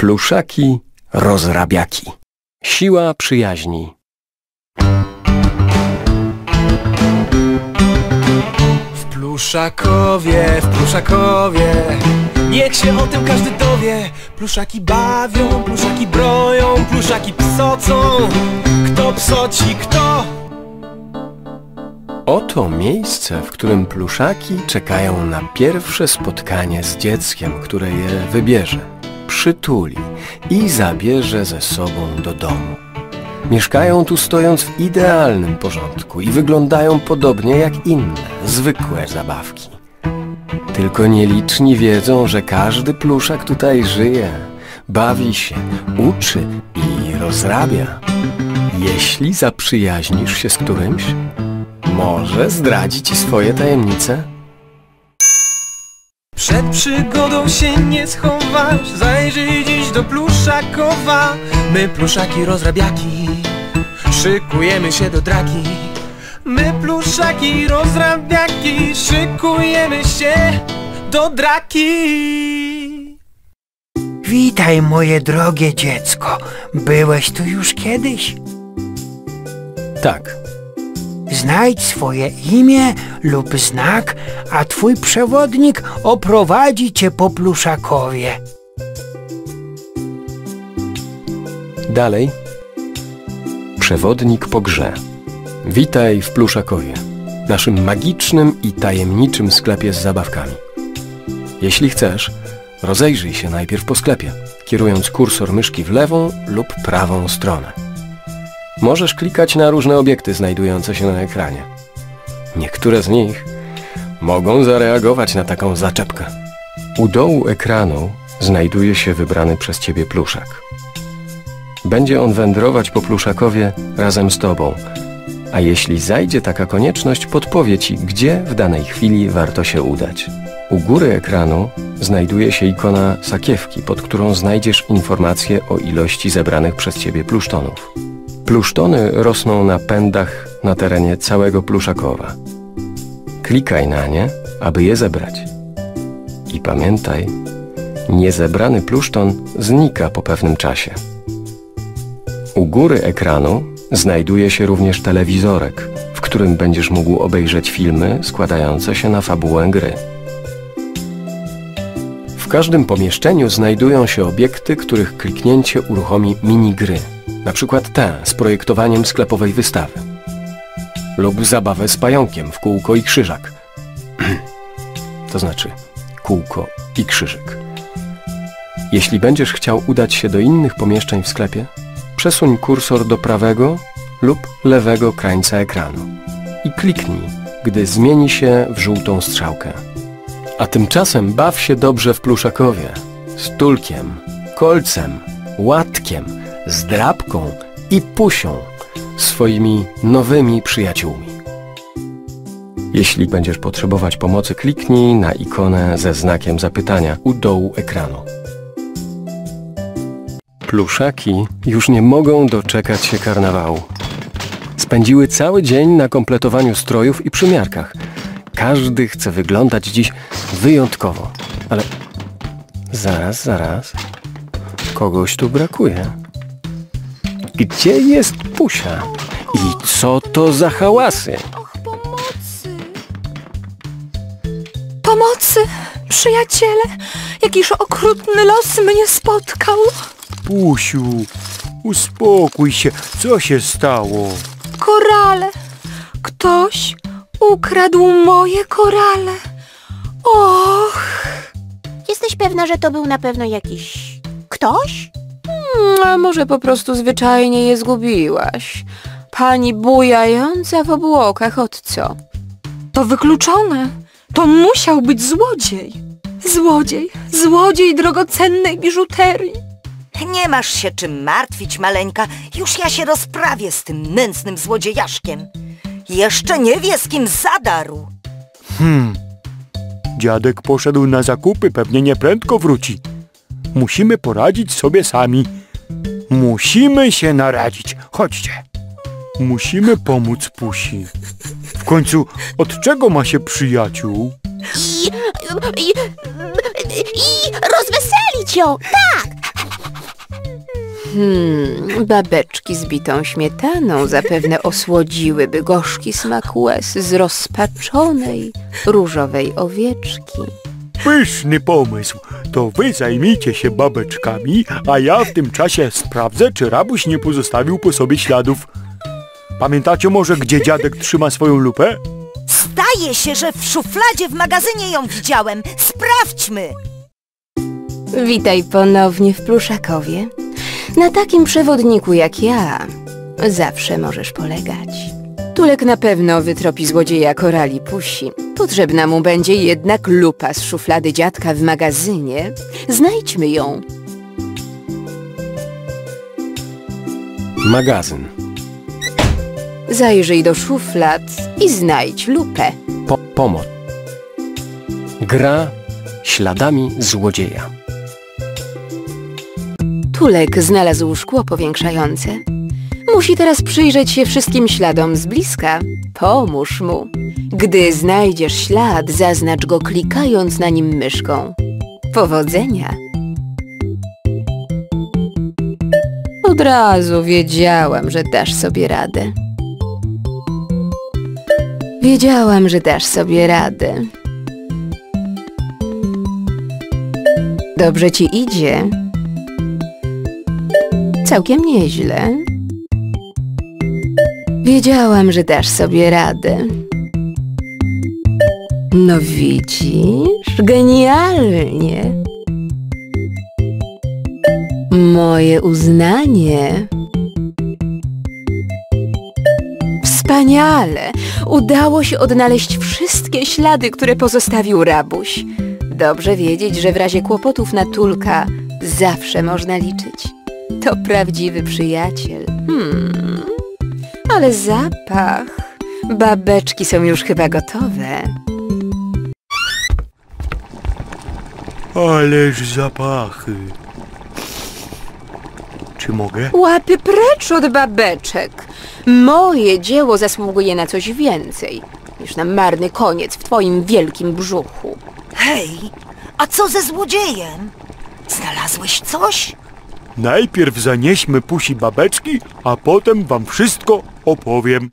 Pluszaki rozrabiaki. Siła przyjaźni. W Pluszakowie, niech się o tym każdy dowie. Pluszaki bawią, pluszaki broją, pluszaki psocą. Kto psoci, kto? Oto miejsce, w którym pluszaki czekają na pierwsze spotkanie z dzieckiem, które je wybierze, przytuli i zabierze ze sobą do domu. Mieszkają tu stojąc w idealnym porządku i wyglądają podobnie jak inne, zwykłe zabawki. Tylko nieliczni wiedzą, że każdy pluszak tutaj żyje, bawi się, uczy i rozrabia. Jeśli zaprzyjaźnisz się z którymś, może zdradzi ci swoje tajemnice? Przed przygodą się nie schowasz, zajrzyj dziś do Pluszakowa. My pluszaki rozrabiaki, szykujemy się do draki. My pluszaki rozrabiaki, szykujemy się do draki. Witaj, moje drogie dziecko. Byłeś tu już kiedyś? Tak. Znajdź swoje imię lub znak, a twój przewodnik oprowadzi cię po Pluszakowie. Dalej. Przewodnik po grze. Witaj w Pluszakowie, naszym magicznym i tajemniczym sklepie z zabawkami. Jeśli chcesz, rozejrzyj się najpierw po sklepie, kierując kursor myszki w lewą lub prawą stronę. Możesz klikać na różne obiekty znajdujące się na ekranie. Niektóre z nich mogą zareagować na taką zaczepkę. U dołu ekranu znajduje się wybrany przez ciebie pluszak. Będzie on wędrować po Pluszakowie razem z tobą, a jeśli zajdzie taka konieczność, podpowie ci, gdzie w danej chwili warto się udać. U góry ekranu znajduje się ikona sakiewki, pod którą znajdziesz informacje o ilości zebranych przez ciebie plusztonów. Plusztony rosną na pędach na terenie całego Pluszakowa. Klikaj na nie, aby je zebrać. I pamiętaj, niezebrany pluszton znika po pewnym czasie. U góry ekranu znajduje się również telewizorek, w którym będziesz mógł obejrzeć filmy składające się na fabułę gry. W każdym pomieszczeniu znajdują się obiekty, których kliknięcie uruchomi minigry. Na przykład tę z projektowaniem sklepowej wystawy. Lub zabawę z pająkiem w kółko i krzyżak. To znaczy kółko i krzyżyk. Jeśli będziesz chciał udać się do innych pomieszczeń w sklepie, przesuń kursor do prawego lub lewego krańca ekranu i kliknij, gdy zmieni się w żółtą strzałkę. A tymczasem baw się dobrze w Pluszakowie z Tulkiem, Kolcem, Łatkiem, Zdrabką i Pusią, swoimi nowymi przyjaciółmi. Jeśli będziesz potrzebować pomocy, kliknij na ikonę ze znakiem zapytania u dołu ekranu. Pluszaki już nie mogą doczekać się karnawału. Spędziły cały dzień na kompletowaniu strojów i przymiarkach. Każdy chce wyglądać dziś wyjątkowo. Ale zaraz. Kogoś tu brakuje. Gdzie jest Pusia? I co to za hałasy? Och, pomocy! Pomocy! Przyjaciele! Jakiż okrutny los mnie spotkał! Pusiu, uspokój się. Co się stało? Korale! Ktoś ukradł moje korale! Och! Jesteś pewna, że to był na pewno jakiś... ktoś? A może po prostu zwyczajnie je zgubiłaś? Pani bujająca w obłokach, od co? To wykluczone! To musiał być złodziej! Złodziej drogocennej biżuterii! Nie masz się czym martwić, maleńka. Już ja się rozprawię z tym nędznym złodziejaszkiem. Jeszcze nie wie, z kim zadarł. Dziadek poszedł na zakupy, pewnie nieprędko wróci. Musimy poradzić sobie sami. Musimy się naradzić. Chodźcie. Musimy pomóc Pusi. W końcu, od czego ma się przyjaciół? I rozweselić ją, tak! Babeczki z bitą śmietaną zapewne osłodziłyby gorzki smak łez z rozpaczonej, różowej owieczki. Pyszny pomysł. To wy zajmijcie się babeczkami, a ja w tym czasie sprawdzę, czy rabuś nie pozostawił po sobie śladów. Pamiętacie może, gdzie dziadek trzyma swoją lupę? Zdaje się, że w szufladzie w magazynie ją widziałem. Sprawdźmy! Witaj ponownie w Pluszakowie. Na takim przewodniku jak ja zawsze możesz polegać. Tulek na pewno wytropi złodzieja korali Pusi. Potrzebna mu będzie jednak lupa z szuflady dziadka w magazynie. Znajdźmy ją. Magazyn. Zajrzyj do szuflad i znajdź lupę. Pomoc. Gra śladami złodzieja. Tulek znalazł szkło powiększające. Musi teraz przyjrzeć się wszystkim śladom z bliska. Pomóż mu. Gdy znajdziesz ślad, zaznacz go klikając na nim myszką. Powodzenia! Od razu wiedziałam, że dasz sobie radę. Wiedziałam, że dasz sobie radę. Dobrze ci idzie. Całkiem nieźle. Wiedziałam, że dasz sobie radę. No widzisz? Genialnie. Moje uznanie. Wspaniale! Udało się odnaleźć wszystkie ślady, które pozostawił rabuś. Dobrze wiedzieć, że w razie kłopotów na Tulka zawsze można liczyć. To prawdziwy przyjaciel. Ale zapach. Babeczki są już chyba gotowe. Ależ zapachy. Czy mogę? Łapy precz od babeczek. Moje dzieło zasługuje na coś więcej niż na marny koniec w twoim wielkim brzuchu. Hej, a co ze złodziejem? Znalazłeś coś? Najpierw zanieśmy Pusi babeczki, a potem wam wszystko opowiem.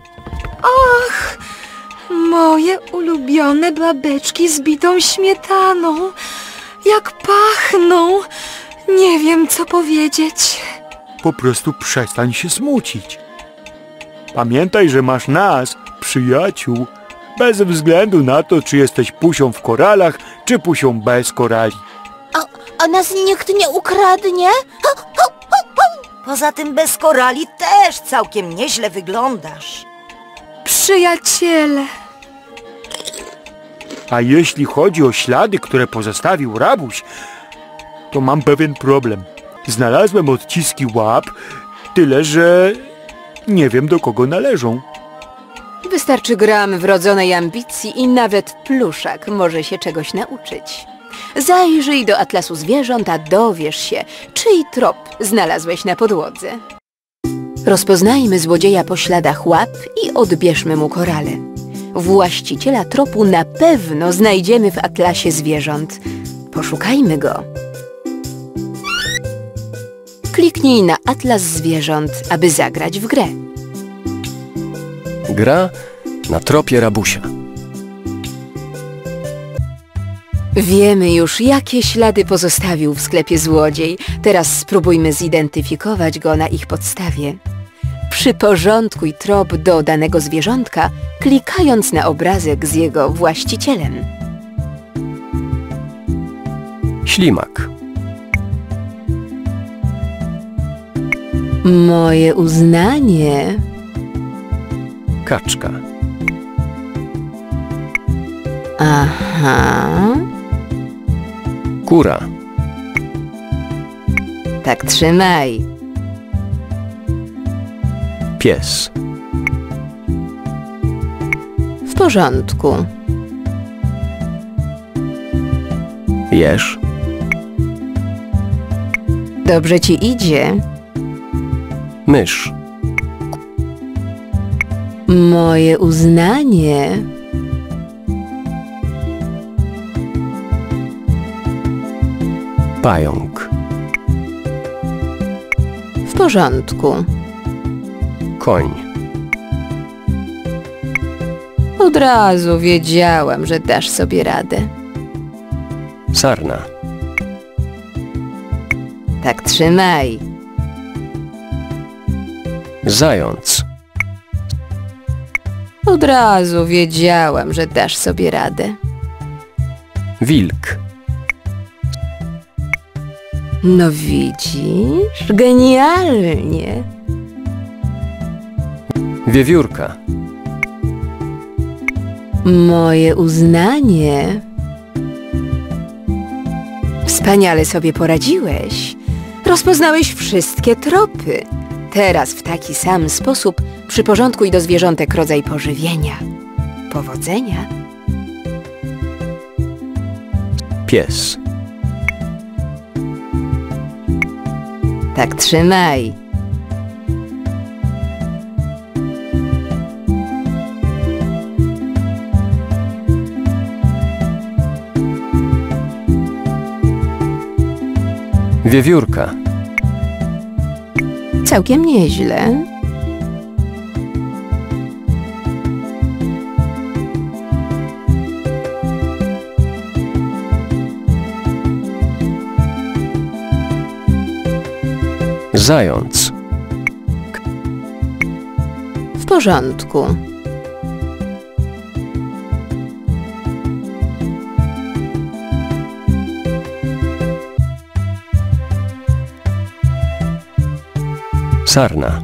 Moje ulubione babeczki z bitą śmietaną. Jak pachną. Nie wiem, co powiedzieć. Po prostu przestań się smucić. Pamiętaj, że masz nas, przyjaciół, bez względu na to, czy jesteś Pusią w koralach, czy Pusią bez korali. A nas nikt nie ukradnie? Poza tym bez korali też całkiem nieźle wyglądasz. Przyjaciele. A jeśli chodzi o ślady, które pozostawił rabuś, to mam pewien problem. Znalazłem odciski łap, tyle że nie wiem, do kogo należą. Wystarczy gram wrodzonej ambicji i nawet pluszak może się czegoś nauczyć. Zajrzyj do atlasu zwierząt, a dowiesz się, czyj trop znalazłeś na podłodze. Rozpoznajmy złodzieja po śladach łap i odbierzmy mu korale. Właściciela tropu na pewno znajdziemy w atlasie zwierząt. Poszukajmy go. Kliknij na atlas zwierząt, aby zagrać w grę. Gra na tropie rabusia. Wiemy już, jakie ślady pozostawił w sklepie złodziej. Teraz spróbujmy zidentyfikować go na ich podstawie. Przyporządkuj trop do danego zwierzątka, klikając na obrazek z jego właścicielem. Ślimak. Moje uznanie. Kaczka. Aha. Kura. Tak trzymaj. Pies. W porządku. Jeż. Dobrze ci idzie. Mysz. Moje uznanie. Pająk. porządku. Koń. Od razu wiedziałam, że dasz sobie radę. Sarna. Tak trzymaj. Zając. Od razu wiedziałam, że dasz sobie radę. Wilk. No widzisz? Genialnie. Wiewiórka. Moje uznanie. Wspaniale sobie poradziłeś. Rozpoznałeś wszystkie tropy. Teraz w taki sam sposób przyporządkuj do zwierzątek rodzaj pożywienia. Powodzenia. Pies. Tak trzymaj. Wiewiórka. Całkiem nieźle. Zając. W porządku. Sarna.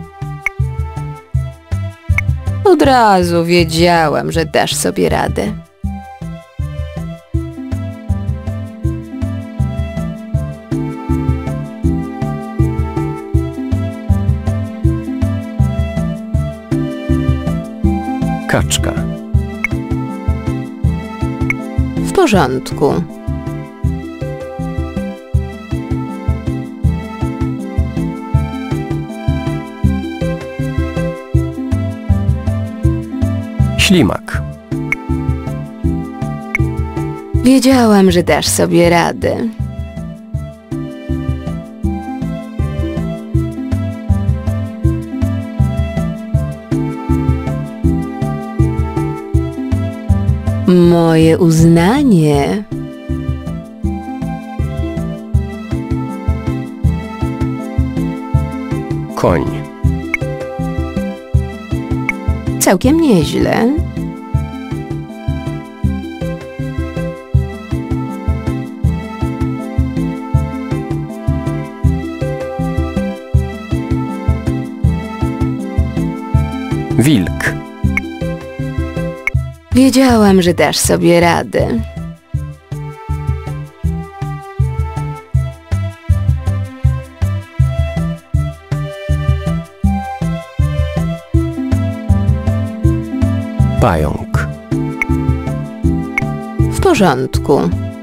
Od razu wiedziałam, że dasz sobie radę. Kaczka. W porządku. Ślimak. Wiedziałam, że dasz sobie radę. Moje uznanie. Koń. Całkiem nieźle. Wilk. Wiedziałam, że dasz sobie radę. Pająk. W porządku.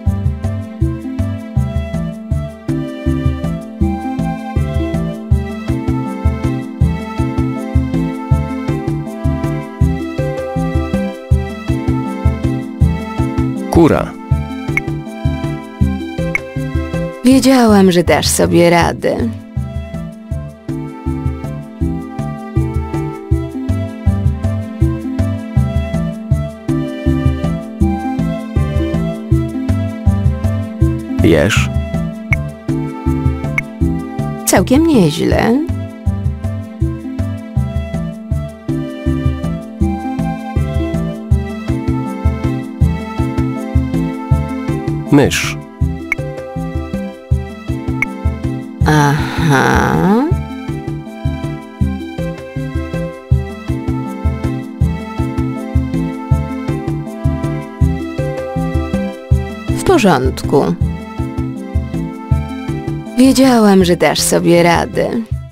Kura. Wiedziałam, że dasz sobie radę. Jeż. Całkiem nieźle. Mysz. Aha. W porządku. Wiedziałam, że dasz sobie radę.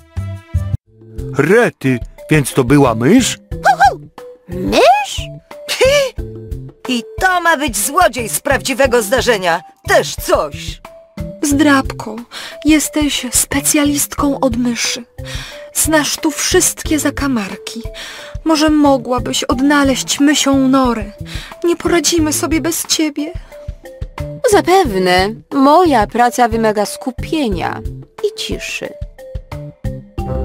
Rety, więc to była mysz? Mysz? I to ma być złodziej z prawdziwego zdarzenia. Też coś. Zdrabko, jesteś specjalistką od myszy. Znasz tu wszystkie zakamarki. Może mogłabyś odnaleźć mysią norę. Nie poradzimy sobie bez ciebie. Zapewne. Moja praca wymaga skupienia i ciszy.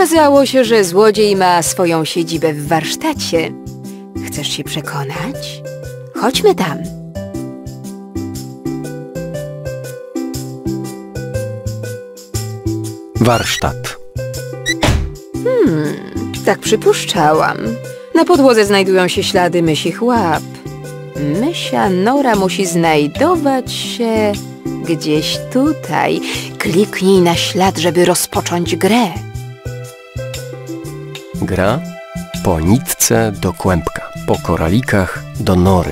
Okazało się, że złodziej ma swoją siedzibę w warsztacie. Chcesz się przekonać? Chodźmy tam. Warsztat. Tak przypuszczałam. Na podłodze znajdują się ślady mysich łap. Mysia nora musi znajdować się gdzieś tutaj. Kliknij na ślad, żeby rozpocząć grę. Gra po nitce do kłębka, po koralikach do nory.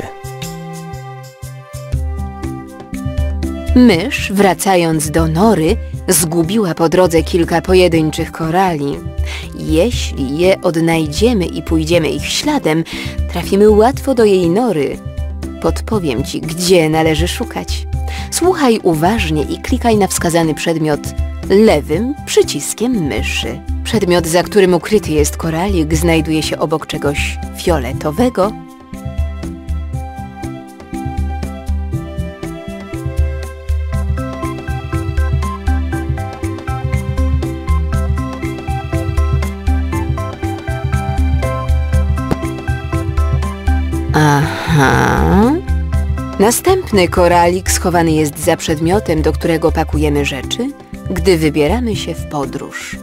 Mysz, wracając do nory, zgubiła po drodze kilka pojedynczych korali. Jeśli je odnajdziemy i pójdziemy ich śladem, trafimy łatwo do jej nory. Podpowiem ci, gdzie należy szukać. Słuchaj uważnie i klikaj na wskazany przedmiot lewym przyciskiem myszy. Przedmiot, za którym ukryty jest koralik, znajduje się obok czegoś fioletowego. Aha. Następny koralik schowany jest za przedmiotem, do którego pakujemy rzeczy, gdy wybieramy się w podróż.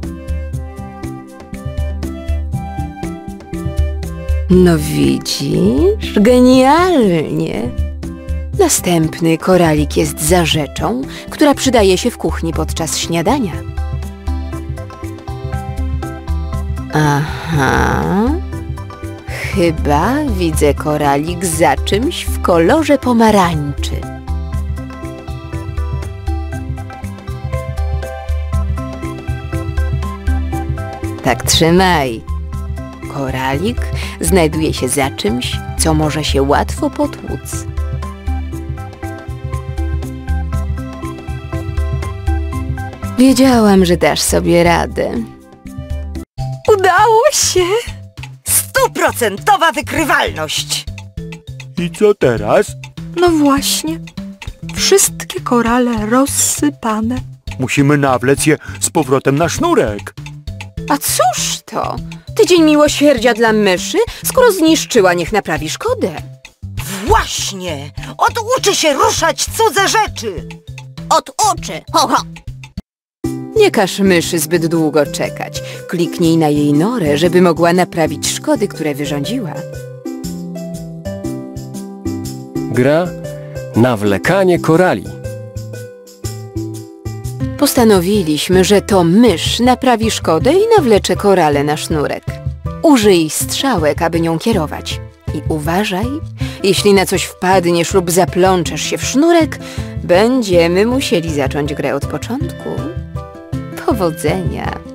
No widzisz? Genialnie! Następny koralik jest za rzeczą, która przydaje się w kuchni podczas śniadania. Aha... Chyba widzę koralik za czymś w kolorze pomarańczy. Tak trzymaj. Koralik znajduje się za czymś, co może się łatwo potłuc. Wiedziałam, że dasz sobie radę. Udało się! 100% wykrywalność! I co teraz? No właśnie. Wszystkie korale rozsypane. Musimy nawlec je z powrotem na sznurek. A cóż to? Tydzień miłosierdzia dla myszy? Skoro zniszczyła, niech naprawi szkodę. Właśnie! Oduczy się ruszać cudze rzeczy! Oduczy! Ho, ho! Nie każ myszy zbyt długo czekać. Kliknij na jej norę, żeby mogła naprawić szkody, które wyrządziła. Gra nawlekanie korali. Postanowiliśmy, że to mysz naprawi szkodę i nawlecze korale na sznurek. Użyj strzałek, aby nią kierować. I uważaj, jeśli na coś wpadniesz lub zaplączesz się w sznurek, będziemy musieli zacząć grę od początku. Powodzenia!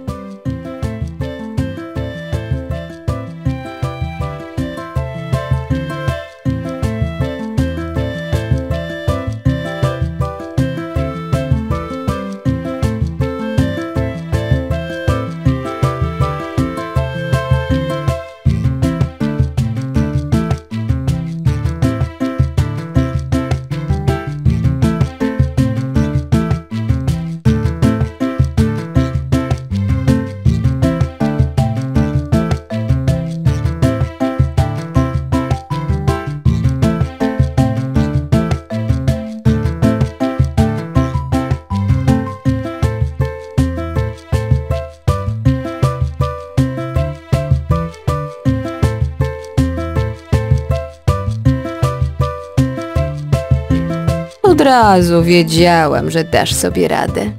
Od razu wiedziałam, że dasz sobie radę.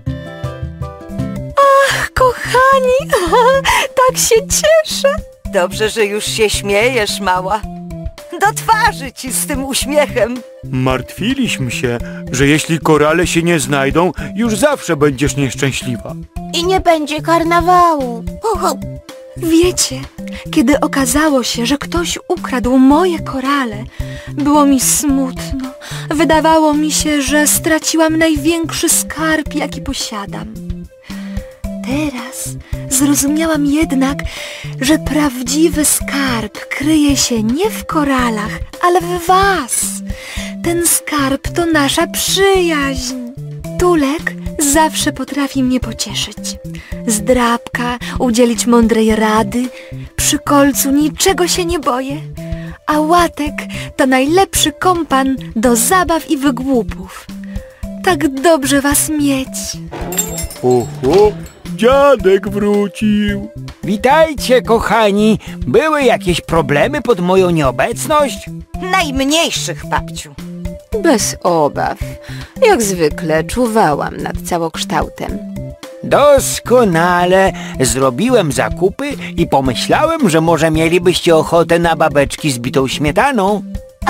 Ach, kochani, tak się cieszę. Dobrze, że już się śmiejesz, mała. Do twarzy ci z tym uśmiechem. Martwiliśmy się, że jeśli korale się nie znajdą, już zawsze będziesz nieszczęśliwa. I nie będzie karnawału. Ho, ho. Wiecie, kiedy okazało się, że ktoś ukradł moje korale, było mi smutno. Wydawało mi się, że straciłam największy skarb, jaki posiadam. Teraz zrozumiałam jednak, że prawdziwy skarb kryje się nie w koralach, ale w was. Ten skarb to nasza przyjaźń. Tulek Zawsze potrafi mnie pocieszyć. Zdrabka, udzielić mądrej rady. Przy kolcu niczego się nie boję. A Łatek to najlepszy kompan do zabaw i wygłupów. Tak dobrze was mieć. Oho, dziadek wrócił. Witajcie, kochani. Były jakieś problemy pod moją nieobecność? Najmniejszych, babciu. Bez obaw. Jak zwykle czuwałam nad całokształtem. Doskonale. Zrobiłem zakupy i pomyślałem, że może mielibyście ochotę na babeczki z bitą śmietaną.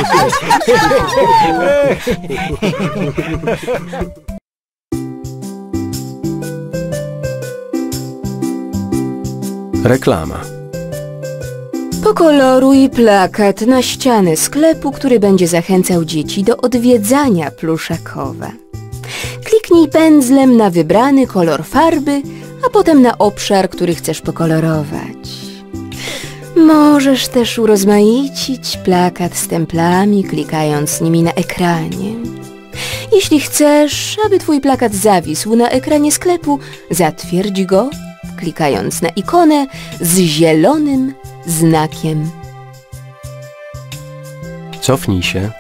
Reklama. Pokoloruj plakat na ścianę sklepu, który będzie zachęcał dzieci do odwiedzania Pluszakowa. Kliknij pędzlem na wybrany kolor farby, a potem na obszar, który chcesz pokolorować. Możesz też urozmaicić plakat stemplami, klikając nimi na ekranie. Jeśli chcesz, aby twój plakat zawisł na ekranie sklepu, zatwierdź go, klikając na ikonę z zielonym znakiem. Cofnij się.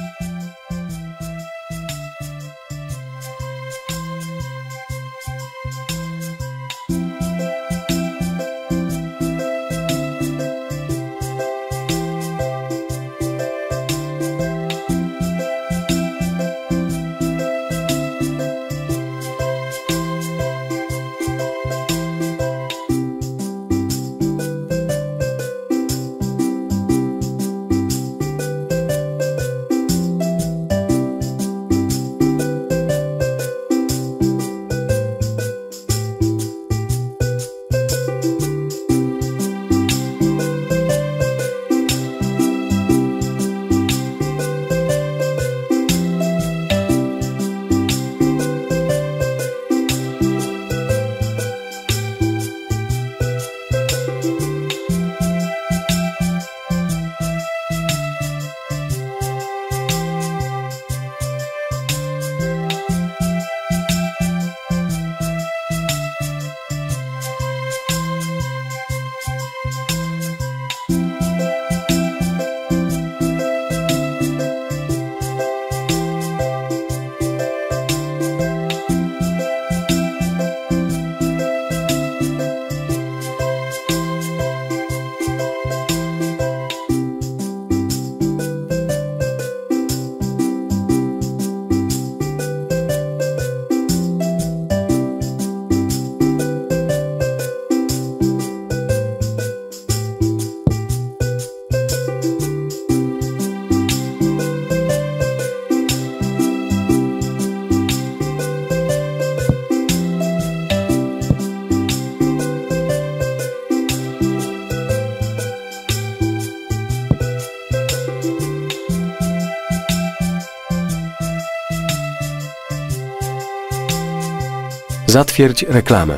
Zatwierdź reklamę.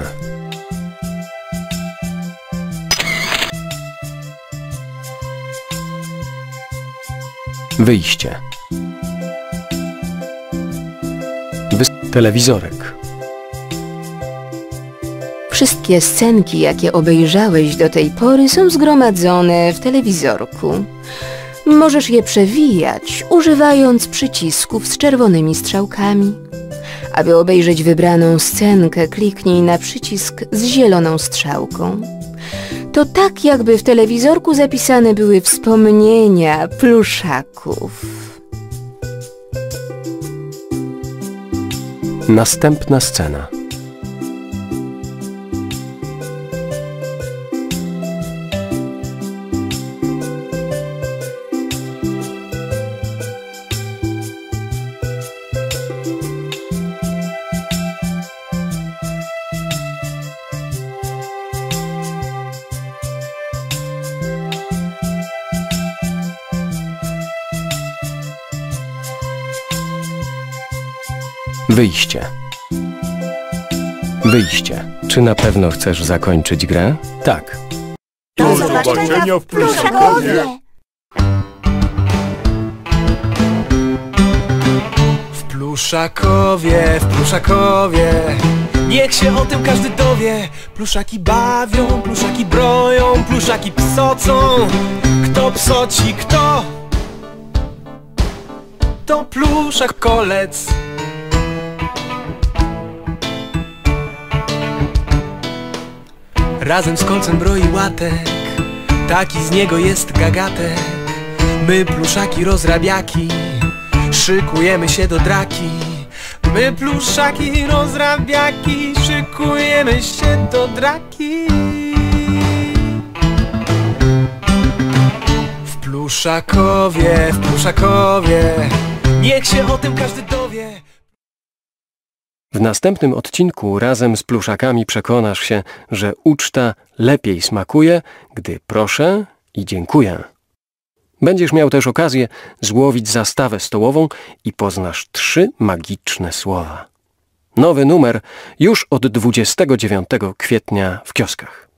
Wyjście. Telewizorek. Wszystkie scenki, jakie obejrzałeś do tej pory, są zgromadzone w telewizorku. Możesz je przewijać, używając przycisków z czerwonymi strzałkami. Aby obejrzeć wybraną scenkę, kliknij na przycisk z zieloną strzałką. To tak, jakby w telewizorku zapisane były wspomnienia pluszaków. Następna scena. Wyjście. Wyjście. Czy na pewno chcesz zakończyć grę? Tak. Do zobaczenia w Pluszakowie. W Pluszakowie, w Pluszakowie, niech się o tym każdy dowie. Pluszaki bawią, pluszaki broją, pluszaki psocą. Kto psoci, kto? To pluszak kolec. Razem z kolcem broi łatek, taki z niego jest gagatek. My pluszaki rozrabiaki, szykujemy się do draki. My pluszaki rozrabiaki, szykujemy się do draki. W Pluszakowie, niech się o tym każdy dowie. W następnym odcinku razem z pluszakami przekonasz się, że uczta lepiej smakuje, gdy proszę i dziękuję. Będziesz miał też okazję złowić zastawę stołową i poznasz 3 magiczne słowa. Nowy numer już od 29 kwietnia w kioskach.